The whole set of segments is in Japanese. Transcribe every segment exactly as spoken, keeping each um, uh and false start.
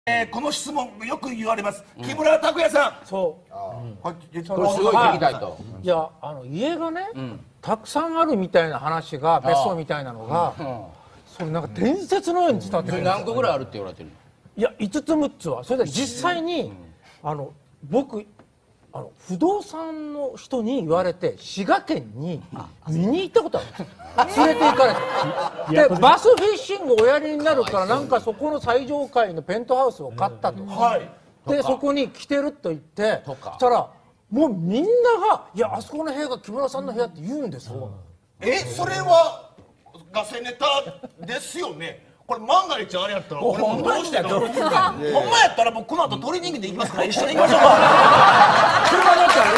えー、この質問よく言われます、うん、木村拓哉さん。 そう、 これすごい聞きたいと。 いや、あの家がね、うん、たくさんあるみたいな話が、別荘みたいなのが、うん、それなんか伝説のように伝わってくる。 何個ぐらいあるって言われてるの？ いや、いつつむっつは。それで実際に、うん、あの僕あの不動産の人に言われて滋賀県に見に行ったことある。連れて行かれて、でバスフィッシングおやりになるから、なんかそこの最上階のペントハウスを買ったと。でそこに来てると言って、そしたらもうみんなが「いや、あそこの部屋が木村さんの部屋」って言うんですよ。 え、それはガセネタですよね。これ万が一あれやったら俺もどうしてんの？ほんまやったら僕この後トレーニングで行きますから一緒に行きましょうか。 車だったら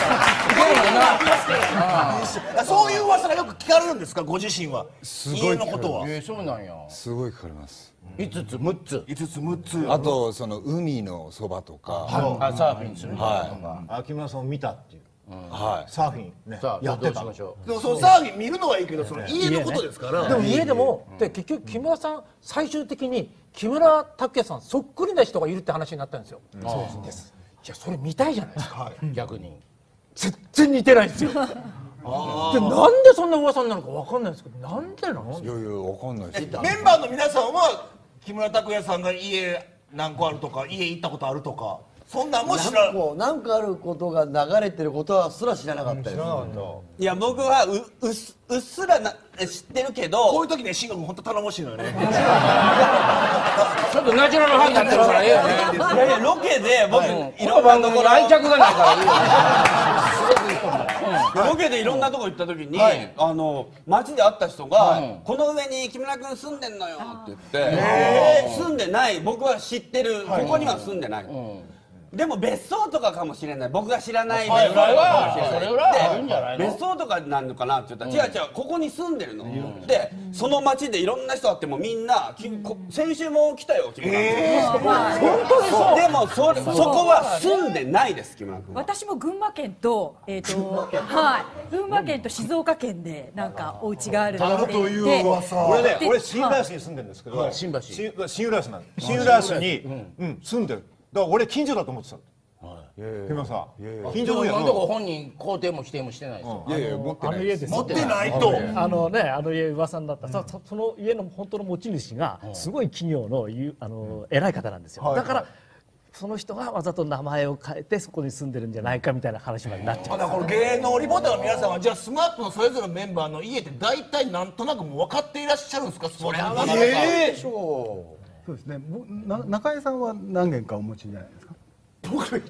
ね。そういう噂がよく聞かれるんですか、ご自身は。家のことは。 え、そうなんや。 すごい聞かれます。 いつつむっつ。 いつつむっつ。 あとその海のそばとか。 あ、サーフィンするとか。 木村さんを見たっていう。 はい。 サーフィンね。やってた。 でもそのサーフィン見るのはいいけど、その家のことですから。 でも家でもで結局木村さん最終的に木村拓哉さんそっくりな人がいるって話になったんですよ。そうです。いや、それ見たいじゃないですか。 逆に全然似てないんですよ。で、なんでそんな噂になるのかわかんないんですけど、なんでなんですか。 いやいや、わかんないです。 メンバーの皆さんは木村拓哉さんが家何個あるとか、家行ったことあるとか、そんなんも知らん。 なんかあることが流れてることはすら知らなかったです。 いや、僕はううっすうっすらな知ってるけど、 こういう時ね、慎吾君本当頼もしいのよね。 ちょっとナチュラルファンになってるからいいよね。 いやいや、ロケで僕いろんなところ愛着がないからいいよね。 ロケでいろんなとこ行った時に、あの街で会った人が「この上に木村君住んでんのよ」って言って、住んでない、僕は知ってる、ここには住んでない。でも別荘とかかもしれない、僕が知らない別荘とかかもしれない。 それぐらいあるんじゃないの？ 別荘とかなのかなって言ったら「違う違う、ここに住んでるの」で、その街でいろんな人会ってもみんな「先週も来たよ木村君」でもそこは住んでないです、木村君。 私も群馬県とえっとはい群馬県と静岡県でなんかお家があるので、 という噂。俺ね、俺新浦安に住んでるんですけど、 新橋新浦安なんで、新浦安にうん住んでる。だから俺近所だと思ってた。木村さん、近所の今のところ本人肯定も否定もしてないですよ。 いやいや、持ってないです。 持ってないと。 あのね、あの家噂になった、そその家の本当の持ち主がすごい企業のあの偉い方なんですよ。だからその人がわざと名前を変えてそこに住んでるんじゃないかみたいな話までなっちゃう。 だからこれ芸能リポーターの皆さんはじゃあスマップのそれぞれのメンバーの家って大体なんとなくもう分かっていらっしゃるんですか？それは分かるでしょう。 そうですね。な中井さんは何軒かお持ちじゃないですか。 僕え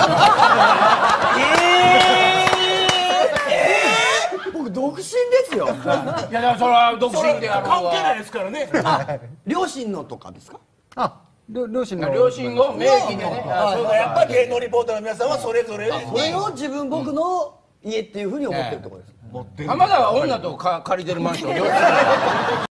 ー、僕独身ですよ。 いや、だからそれは独身である関係ないですからね。 両親のとかですか？ あ、両親の両親を名義でね。 やっぱり芸能リポーターの皆さんはそれぞれそれを自分僕の家っていうふうに思ってるところです。 浜田は女と借りてるマンション